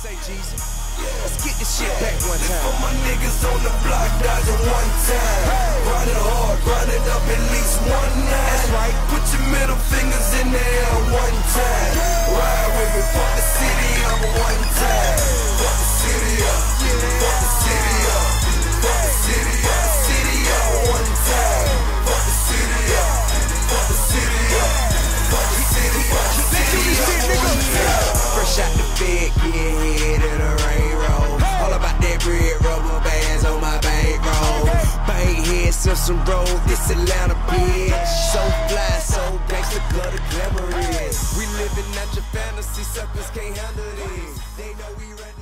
say, Jesus? Let's get this shit back one time. For my niggas on the block, dodging one time. Grind it hard, grind it up at least one night. That's right. Put your middle fingers in the air one time. Ride with me, fuck the city up one time. Fuck the city up, fuck the city up, fuck the city up, city up one time. Fuck the city up, fuck the city up, fuck the city up, city up one time. Fresh out the bed, getting head in a rain roll. All about that bread, rubber bands on my bankroll. Bank head, Simpson Road, this Atlanta bitch. So fly, so gangsta, the glamour is. We living out your fantasy, suckers can't handle this. They know we ready.